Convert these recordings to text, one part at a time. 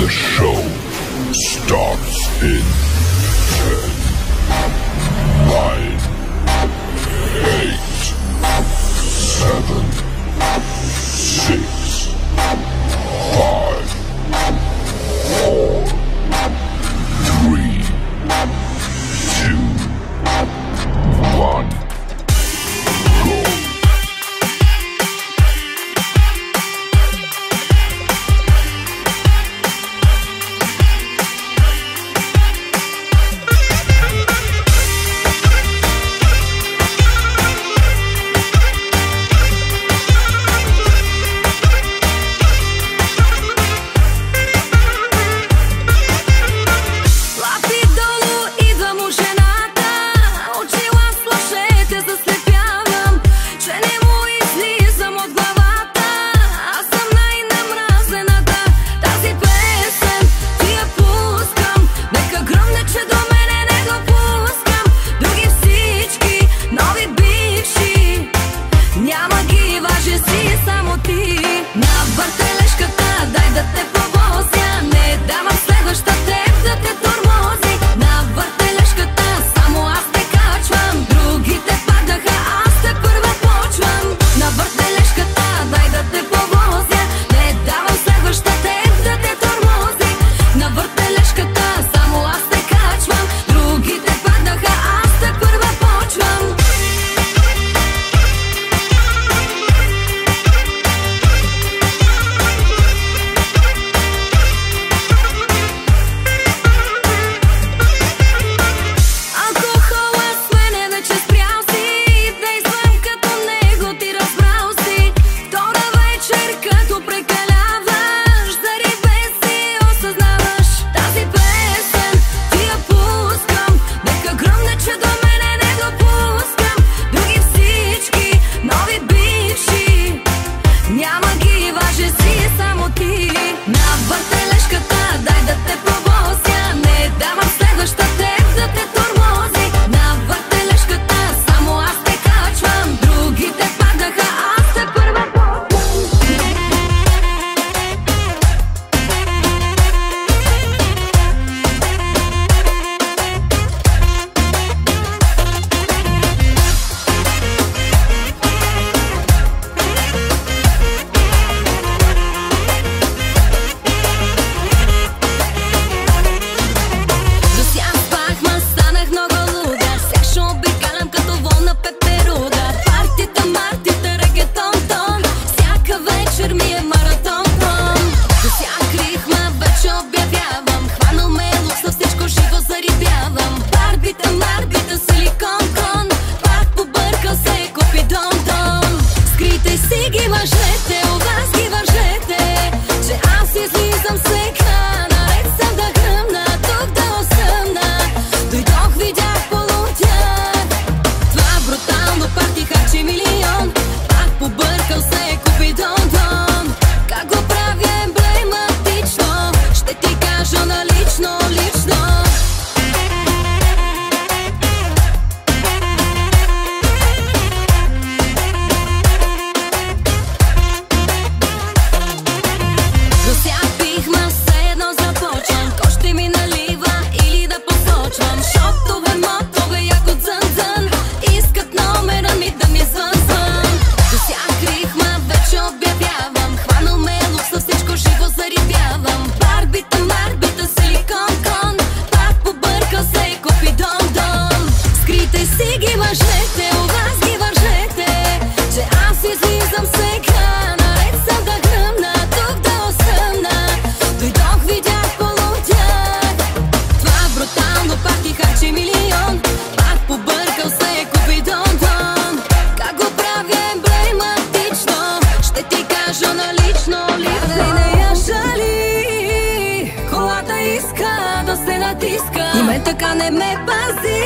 The show starts in 10, 9, 8, 7, 6, 5, 4, 3, 2, 1, go. И мен така не ме пази.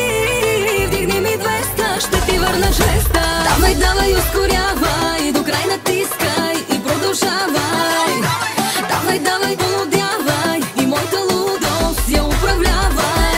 Вдигни ми 200, ще ти върна жеста. Давай, давай, ускорявай, до край натискай и продължавай. Давай, давай, полудявай и моята лудост я управлявай.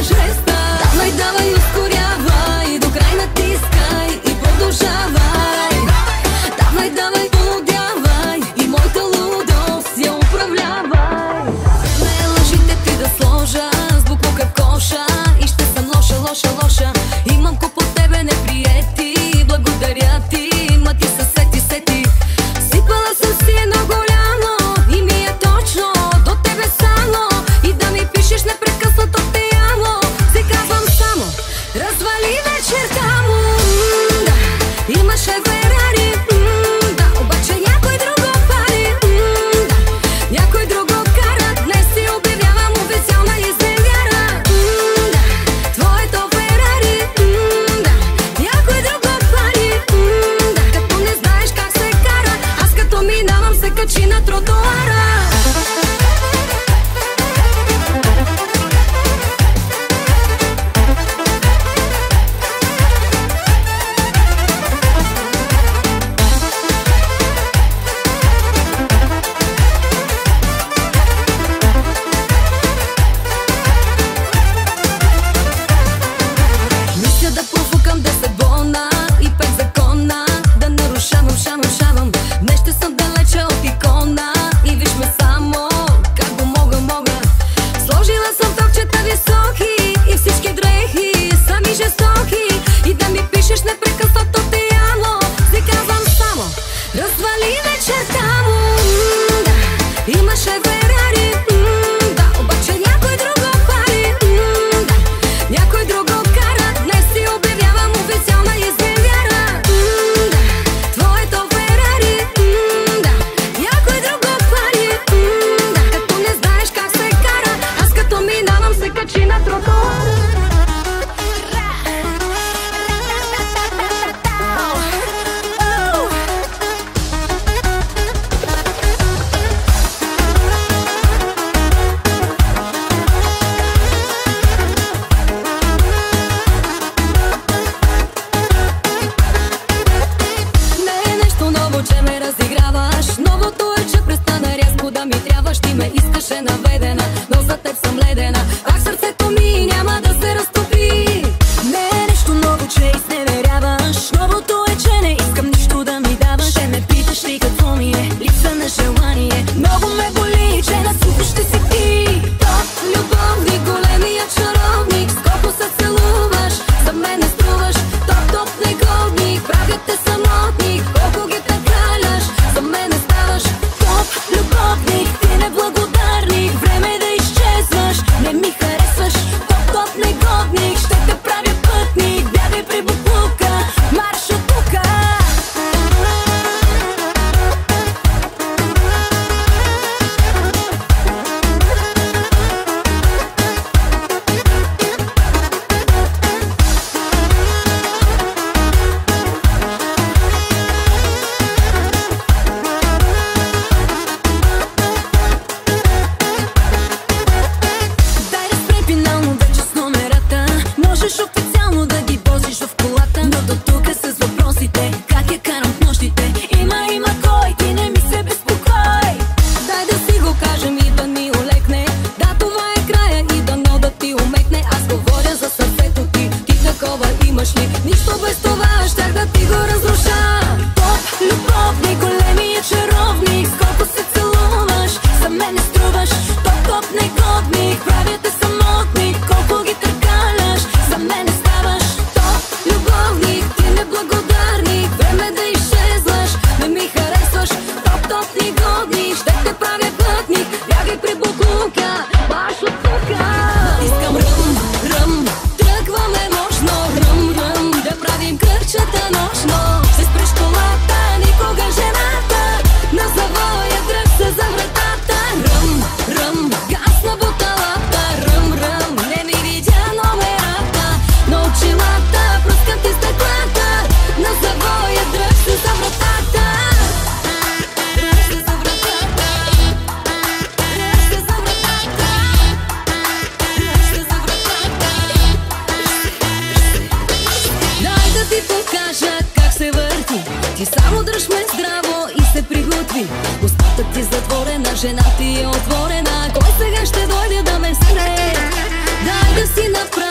жеста. Давай, давай, ускорявай, до край натискай и продължавай. Давай, давай, полудявай и моята лудост я управлявай. Не лъжите ти да сложа с буклука в коша и ще съм лоша, лоша, лоша. Имам куп от тебе неприети, благодаря ти, ма ти се сети, сети. Сипала съм си едно голямо и ми е точно до тебе само. И да ми пишеш непрекъснато те ямо. Се казвам само, развали вечерта му. Да, имаше Ферари, да, обаче някой друго пали. Да, някой друго кара, днес си обявявам официална изневяра. Да, твоето Ферари, да, някой друго пали. Да, като не знаеш как се кара, аз като минавам се качи на тротуара. Мисля да профукам 10 бона и 5 закона, да нарушавам, шавам. Днес ще съм далече от икона и виж ме само как го мога. Сложила съм токчета високи и всички дрехи сами жестоки. И да ми пишеш непрекъснато те ямо. Си казвам само, развали вечерта му. Да, имаше Ферари, да, обаче някой друго пали. Да, някой друго кара, днес си обявявам официална изневяра. Да, твоето Ферари, да, някой друго пали. Да, като не знаеш как се кара, аз като минавам се качи на тротуара. Не е нещо ново, че ме разиграваш. Новото е, че престана рязко да ми трябваш. Ти ме искаше наведена, но за теб съм ледена. Пак сърцето ми няма да се разтопи. Не е нещо ново, че изневеряваш. Новото е, че не искам нищо да ми даваш. Ще ме питаш ли какво ми е? Липса на желание. Много ме боли, че на сухо ще си ти. Топ любовник, големия чаровник. С колко се целуваш, за мен не струваш. Топ негодник, правят те самотник. Колко ги тъкаляш, за мен не ставаш. Топ любовник, ти неблагодарник. Време е да изчезваш, не ми харесваш. Топ негодник, ще те правя пътник. Бягай при буклука, марш от тука. Дай да спре финално вече с номерата. Можеш официално да ги возиш в колата. Но до тук с въпросите, как я карам в нощите. Има кой, ти не ми се безпокой. Дай да си го кажем и да ми олекне. Да, това е края и дано да ти умекне. Аз говоря за сърцето ти, ти такова имаш ли? Нищо без това, щях да ти го разруша. Топ любовник, големия чаровник. С колко се целуваш, за мен не струваш. Топ негодник, правя те самотник. Колко ги търкаляш, за мен не ставаш. Топ любовник, ти неблагодарник. Време да изчезваш, не ми харесваш. Топ негодник, ще те правя пътник. Бягай при буклука, марш от тука. Искам ръм, тръгваме мощно. Ръм, да правим кръчета нощно. Се спреш колата, никога жената. На завоя дръг се за вратата. Ръм, газ на буталата. Ръм, не ми видя номерата. На очилата, пръскам ти стъклата. На завоя дръг се за вратата. Дръг се за вратата. Дръг се за вратата. Дръг се за вратата. Дай да ти покажа как се върти. Ти само дръж ме здраво и се приготви. Устата ти затворена, жена ти е отворена. Кой сега ще дойде да ме спре? Дай да си направи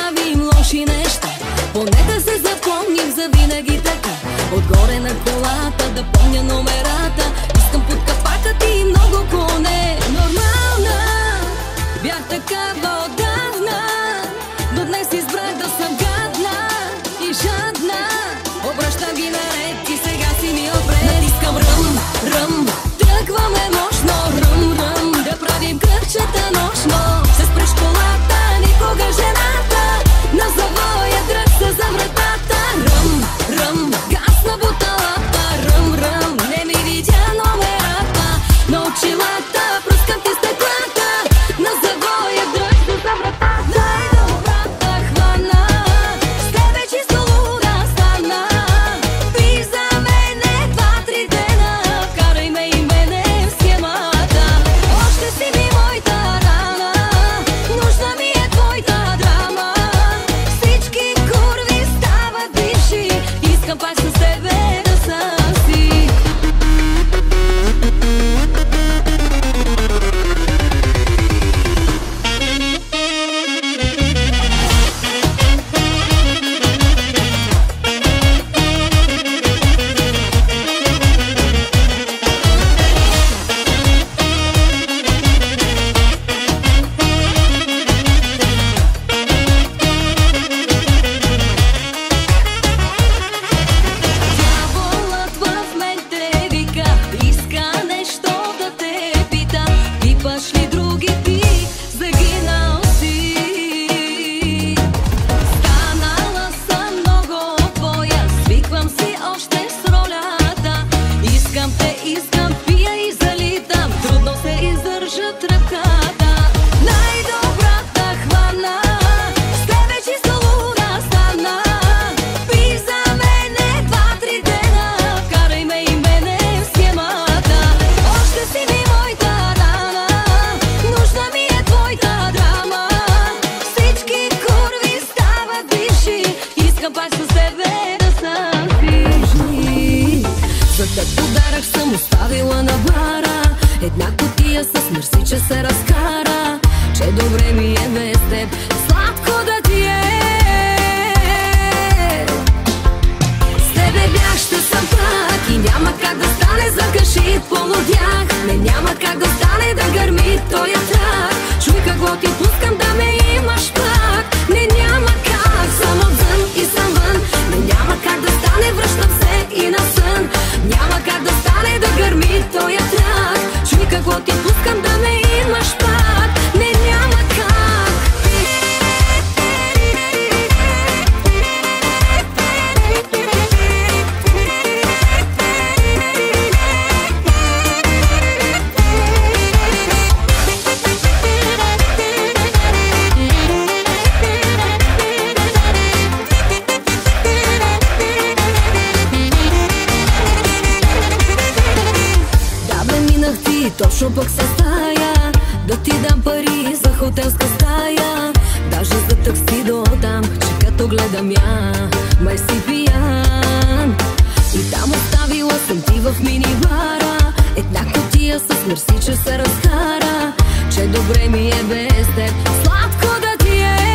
случи нещо, поне да се запомним за винаги така. Отгоре на колата да помня номерата, искам под капака ти и много коне. Нормална бях такава отдавна, но днес избрах да съм гадна и жадна. Обръщам ги наред и сега си ми отвред. Натискам ръм, ръм, тръгваме мощно. Ръм, ръм, да правим кръгчета нощно. Се спреш колата, никога жената, на завоя дръг се за вратата. Ръм, ръм, газ на буталата. Ръм, ръм, не ми видя номерата, на очилата пръскам ти стъклата, на завоя дръг се за вратата. Най-добрата хвана, с тебе чисто луда стана. Би за мене 2-3 дена, вкарай ме и мене в схемата. Още си ми моята рана, нужна ми е твоята драма. Всички курви стават бивши, искам пак с тебе да съм си. Дяволът в мен те вика, иска нещо да те пита. Пипаш ли други ти, загинал си. Станала съм много твоя, свиквам си още с ролята. Искам те, искам, пия и залитам, трудно се издържат ръката. Най-добрата хвана, с тебе чисто луда стана. Би за мене 2-3 дена, вкарай ме и мене в схемата. Още си ми моята рана, нужна ми е твоята драма. Всички курви стават бивши, искам пак с тебе да съм фишни. За теб подарък съм оставила на бара, една кутия с мерси, че се разкара. Че добре ми е без теб, сладко да ти е. С тебе бях, ще съм пак и няма как да стане, закаши полудях. Не, няма как да стане да гърми тоя трак. Чуй какво ти пускам, да ме имаш пак. Не, няма как, съм отвън и съм вън. Не, няма как да стане, връщам се и на сън. Няма как да стане да гърми тоя трак. Чуй какво ти пускам, да ме имаш пак. Не, няма как. Да бе, минах ти точно пък със стая, да ти дам пари за хотелска стая. Даже за такси до там, че като гледам я, май си пиян. И там оставила съм ти в минибара, една кутия с мерси, че се разкара. Че добре ми е без теб, сладко да ти е.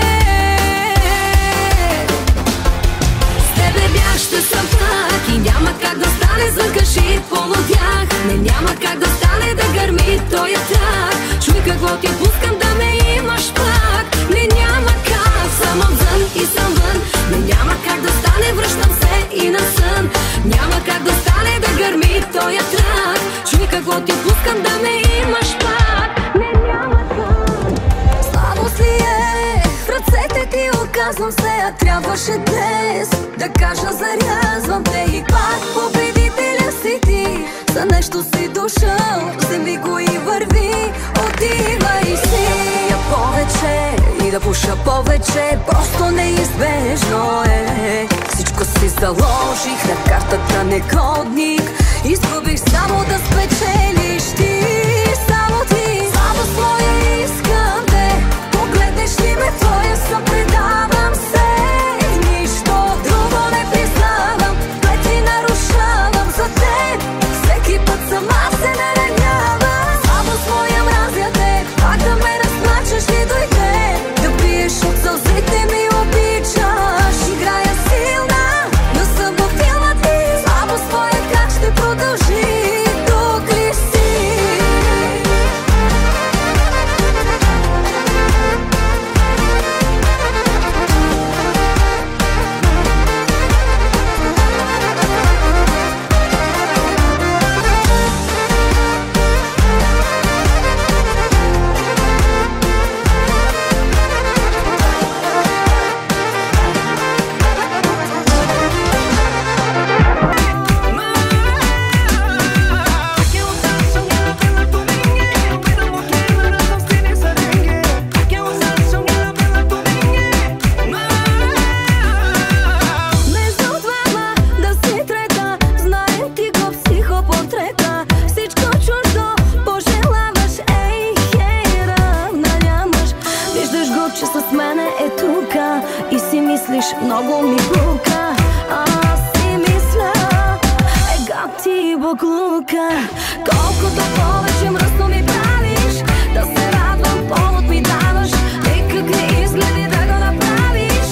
С тебе бях, ще съм пак и няма как да стане, закаши полудях. Не, няма как да стане да гърми тоя трак. Чуй какво ти пускам, да ме имаш пак. Не, няма как, съм отвън и съм вън. Не, няма как да стане, връщам се и на сън. Няма как да стане да гърми тоя трак. Чуй какво ти пускам, да ме имаш пак. Не, няма как. Слабост ли е в ръцете ти, отказвам се, а трябваше днес да кажа, зарязвам те и пак. Победителя си ти, за нещо си дошъл, вземи го и върви, отивай си. Я повече и да пуша повече, просто неизбежно е. Всичко си заложих на картата негодник, изгубих само да спечелиш ти. Само ти, само своя искам те, погледнеш ли ме, твоя съм, предавам се. Нищо друго не признавам, пъти нарушавам за теб. Всеки път сама се наранявам. Само своя мразя те, пак да ме разплачеш ли дойде, да пиеш от сълзите ми, обичам. мислиш, много ми пука. Аз си мисля, ти буклука. Колкото повече мръсно ми правиш, да се радвам, повод ми даваш. Никакви изгледи да го направиш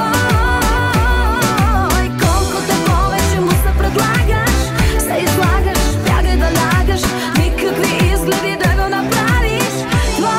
твой. Колкото повече му се предлагаш, се излагаш, бягай да лягаш. Никакви изгледи да го направиш твой.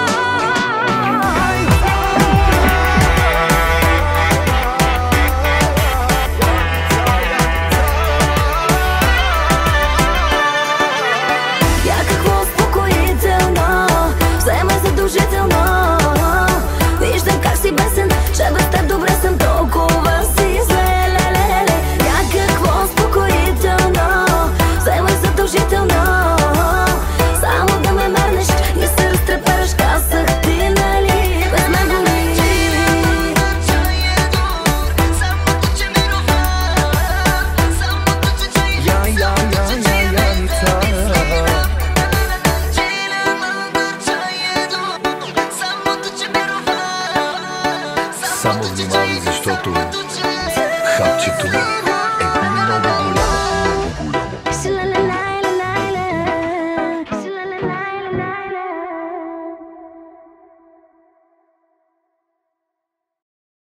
Виждам как си бесен, че без теб добре съм, толкова си зле, лелелеле. Някакво успокоително, вземай задължително, само да ме мернеш и се разтрепераш, казах ти, нали, без мен боли. Само внимавай, защото